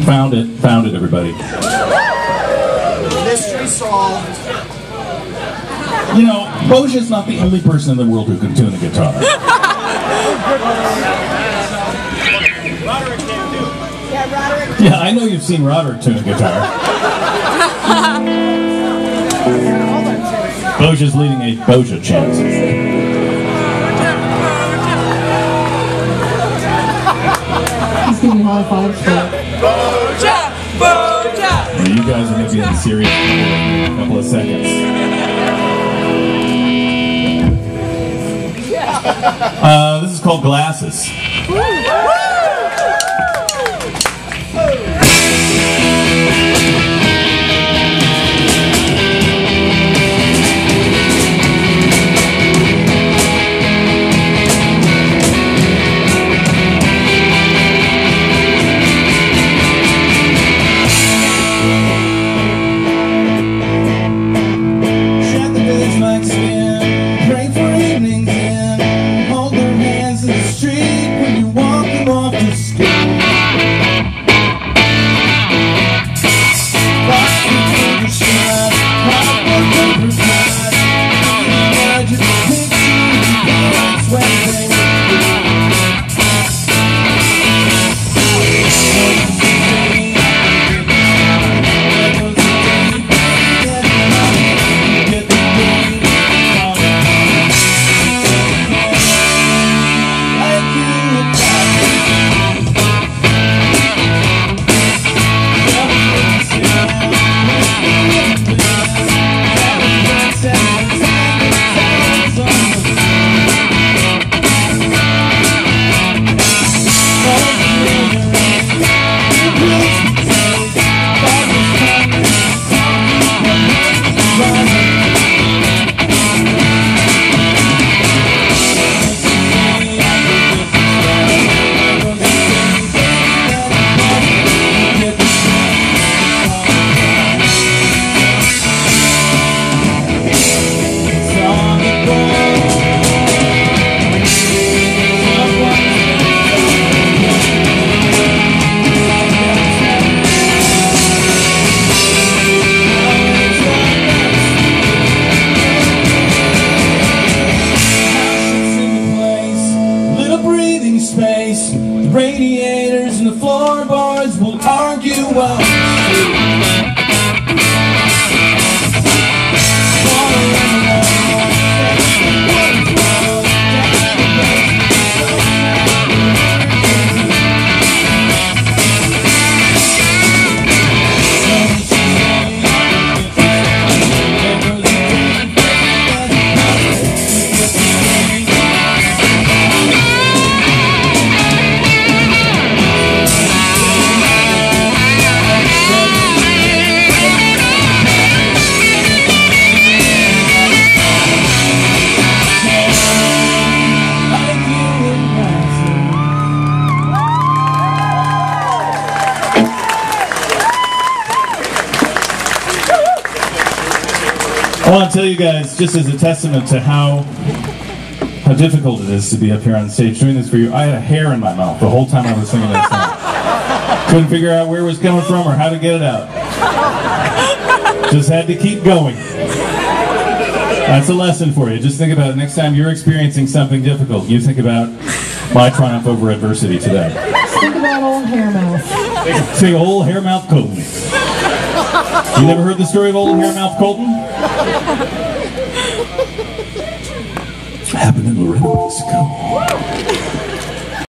Found it, everybody. Mystery solved. You know, Boggia's not the only person in the world who can tune a guitar. Yeah, I know you've seen Roderick tune a guitar. Boggia's leading a Boggia chant. He's giving high fives for it. Boggia! Boggia! Well, you guys are going to be in serious trouble in a couple of seconds. This is called Glasses. Space, the radiators and the floorboards will argue well. I want to tell you guys, just as a testament to how difficult it is to be up here on stage doing this for you, I had a hair in my mouth the whole time I was singing that song. Couldn't figure out where it was coming from or how to get it out. Just had to keep going. That's a lesson for you. Just think about it. Next time you're experiencing something difficult, you think about my triumph over adversity today. Think about old Hair-mouth. Say old Hair-mouth Coulton. You never heard the story of old Hair-mouth Coulton? Happened in Laredo, Mexico.